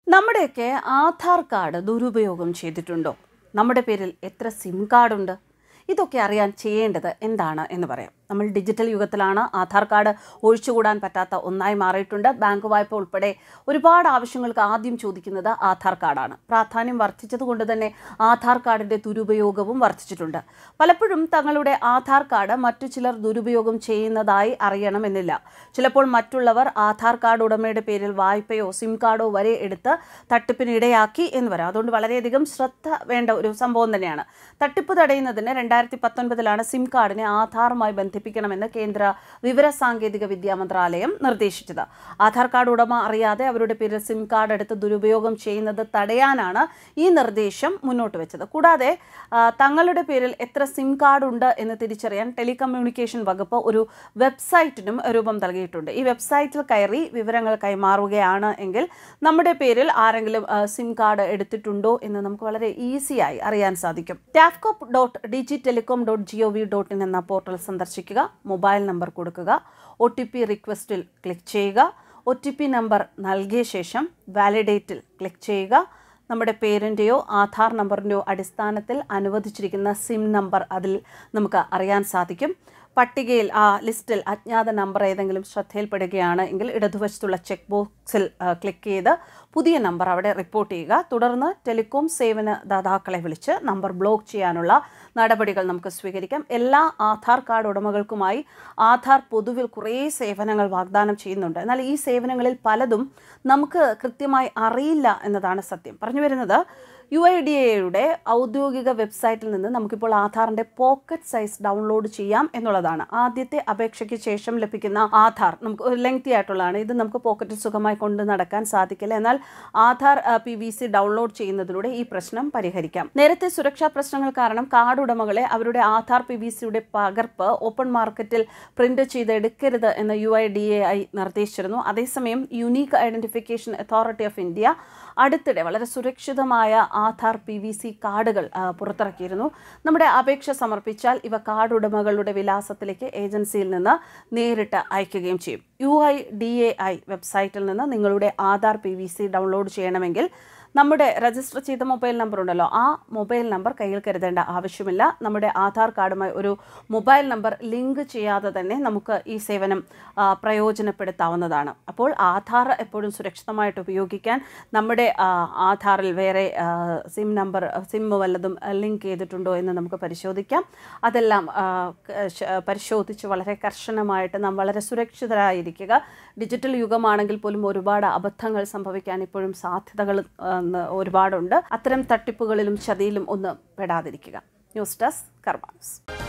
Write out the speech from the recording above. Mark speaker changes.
Speaker 1: നമ്മുടെയൊക്കെ ആധാർ കാർഡ് ദുരുപയോഗം ചെയ്തിട്ടുണ്ടോ? നമ്മുടെ പേരിൽ എത്ര സിം കാർഡുണ്ട്? ഇതൊക്കെ അറിയാൻ ചെയ്യേണ്ടത് എന്താണ് എന്ന് പറയാം. നമ്മൾ ഡിജിറ്റൽ യുഗത്തിലാണ്. ആധാർ കാർഡ് ഒഴിച്ചുകൂടാൻ പറ്റാത്ത ഒന്നായി മാറിയിട്ടുണ്ട്. ബാങ്ക് വായ്പ ഉൾപ്പെടെ ഒരുപാട് ആവശ്യങ്ങൾക്ക് ആദ്യം ചോദിക്കുന്നത് ആധാർ കാർഡാണ്. പ്രാധാന്യം വർദ്ധിച്ചതുകൊണ്ട് തന്നെ ആധാർ കാർഡിൻ്റെ ദുരുപയോഗവും വർദ്ധിച്ചിട്ടുണ്ട്. പലപ്പോഴും തങ്ങളുടെ ആധാർ കാർഡ് മറ്റു ചിലർ ദുരുപയോഗം ചെയ്യുന്നതായി അറിയണമെന്നില്ല. ചിലപ്പോൾ മറ്റുള്ളവർ ആധാർ കാർഡ് ഉടമയുടെ പേരിൽ വായ്പയോ സിം കാർഡോ വരെ എടുത്ത് തട്ടിപ്പിന് ഇടയാക്കി എന്ന് വരാം. അതുകൊണ്ട് വളരെയധികം ശ്രദ്ധ വേണ്ട ഒരു സംഭവം തന്നെയാണ്. തട്ടിപ്പ് തടയുന്നതിന് 2019 സിം കാർഡിനെ ആധാറുമായി ബന്ധിപ്പിക്കണമെന്ന് കേന്ദ്ര വിവരസാങ്കേതിക വിദ്യാ മന്ത്രാലയം നിർദ്ദേശിച്ചത്. ആധാർ കാർഡ് ഉടമ അറിയാതെ അവരുടെ പേരിൽ സിം കാർഡ് എടുത്ത് ദുരുപയോഗം ചെയ്യുന്നത് തടയാനാണ് ഈ നിർദ്ദേശം മുന്നോട്ട് വെച്ചത്. കൂടാതെ തങ്ങളുടെ പേരിൽ എത്ര സിം കാർഡ് ഉണ്ട് എന്ന് തിരിച്ചറിയാൻ ടെലികമ്മ്യൂണിക്കേഷൻ വകുപ്പ് ഒരു വെബ്സൈറ്റിനും രൂപം നൽകിയിട്ടുണ്ട്. ഈ വെബ്സൈറ്റിൽ കയറി വിവരങ്ങൾ കൈമാറുകയാണ് എങ്കിൽ നമ്മുടെ പേരിൽ ആരെങ്കിലും സിം കാർഡ് എടുത്തിട്ടുണ്ടോ എന്ന് നമുക്ക് വളരെ ഈസിയായി അറിയാൻ സാധിക്കും. tafcop.digitelecom.gov.in എന്ന പോർട്ടൽ സന്ദർശിക്കുക. മൊബൈൽ നമ്പർ കൊടുക്കുക. OTP റിക്വസ്റ്റിൽ ക്ലിക്ക് ചെയ്യുക. OTP നമ്പർ നൽകിയ ശേഷം വാലിഡേറ്റിൽ ക്ലിക്ക് ചെയ്യുക. നമ്മുടെ പേരിൻ്റെയോ ആധാർ നമ്പറിൻ്റെയോ അടിസ്ഥാനത്തിൽ അനുവദിച്ചിരിക്കുന്ന സിം നമ്പർ അതിൽ നമുക്ക് അറിയാൻ സാധിക്കും. പട്ടികയിൽ ലിസ്റ്റിൽ അജ്ഞാത നമ്പർ ഏതെങ്കിലും ശ്രദ്ധയിൽപ്പെടുകയാണ് എങ്കിൽ ഇടതുവശത്തുള്ള ചെക്ക് ബോക്സിൽ ക്ലിക്ക് ചെയ്ത് പുതിയ നമ്പർ അവിടെ റിപ്പോർട്ട് ചെയ്യുക. തുടർന്ന് ടെലികോം സേവന ദാതാക്കളെ വിളിച്ച് നമ്പർ ബ്ലോക്ക് ചെയ്യാനുള്ള നടപടികൾ നമുക്ക് സ്വീകരിക്കാം. എല്ലാ ആധാർ കാർഡ് ഉടമകൾക്കുമായി ആധാർ പൊതുവിൽ കുറേ സേവനങ്ങൾ വാഗ്ദാനം ചെയ്യുന്നുണ്ട്. എന്നാൽ ഈ സേവനങ്ങളിൽ പലതും നമുക്ക് കൃത്യമായി അറിയില്ല എന്നതാണ് സത്യം. പറഞ്ഞു വരുന്നത് UIDAയുടെ ഔദ്യോഗിക വെബ്സൈറ്റിൽ നിന്ന് നമുക്കിപ്പോൾ ആധാറിൻ്റെ പോക്കറ്റ് സൈസ് ഡൗൺലോഡ് ചെയ്യാം എന്നുള്ളതാണ്. ആദ്യത്തെ അപേക്ഷയ്ക്ക് ശേഷം ലഭിക്കുന്ന ആധാർ നമുക്ക് ലെങ്തി ആയിട്ടുള്ളതാണ്. ഇത് നമുക്ക് പോക്കറ്റിൽ സുഖമായി കൊണ്ട് നടക്കാൻ സാധിക്കില്ല. എന്നാൽ ആധാർ PVC ഡൗൺലോഡ് ചെയ്യുന്നതിലൂടെ ഈ പ്രശ്നം പരിഹരിക്കാം. നേരത്തെ സുരക്ഷാ പ്രശ്നങ്ങൾ കാരണം കാർഡ് ഉടമകളെ അവരുടെ ആധാർ PVCയുടെ പകർപ്പ് ഓപ്പൺ മാർക്കറ്റിൽ പ്രിന്റ് ചെയ്ത് എടുക്കരുത് എന്ന് UIDAI നിർദ്ദേശിച്ചിരുന്നു. അതേസമയം unique identification authority of India അടുത്തിടെ വളരെ സുരക്ഷിതമായ ആധാർ PVC കാർഡുകൾ പുറത്തിറക്കിയിരുന്നു. നമ്മുടെ അപേക്ഷ സമർപ്പിച്ചാൽ ഇവ കാർഡ് ഉടമകളുടെ വിലാസത്തിലേക്ക് ഏജൻസിയിൽ നിന്ന് നേരിട്ട് അയക്കുകയും ചെയ്യും. UIDAI വെബ്സൈറ്റിൽ നിന്ന് നിങ്ങളുടെ ആധാർ PVC ഡൗൺലോഡ് ചെയ്യണമെങ്കിൽ നമ്മുടെ രജിസ്റ്റർ ചെയ്ത മൊബൈൽ നമ്പർ ഉണ്ടല്ലോ, ആ മൊബൈൽ നമ്പർ കയ്യിൽ കരുതേണ്ട ആവശ്യമില്ല. നമ്മുടെ ആധാർ കാർഡുമായി ഒരു മൊബൈൽ നമ്പർ ലിങ്ക് ചെയ്യാതെ തന്നെ നമുക്ക് ഈ സേവനം പ്രയോജനപ്പെടുത്താവുന്നതാണ്. അപ്പോൾ ആധാർ എപ്പോഴും സുരക്ഷിതമായിട്ട് ഉപയോഗിക്കാൻ നമ്മുടെ ആധാറിൽ വേറെ സിം വല്ലതും ലിങ്ക് ചെയ്തിട്ടുണ്ടോ എന്ന് നമുക്ക് പരിശോധിക്കാം. അതെല്ലാം പരിശോധിച്ച് വളരെ കർശനമായിട്ട് നാം വളരെ സുരക്ഷിതരായിരിക്കുക. ഡിജിറ്റൽ യുഗമാണെങ്കിൽ പോലും ഒരുപാട് അബദ്ധങ്ങൾ സംഭവിക്കാൻ ഇപ്പോഴും സാധ്യതകൾ ഒരുപാടുണ്ട്. അത്തരം തട്ടിപ്പുകളിലും ചതിയിലും ഒന്ന് പെടാതിരിക്കുക. News desk കർമാനസ്.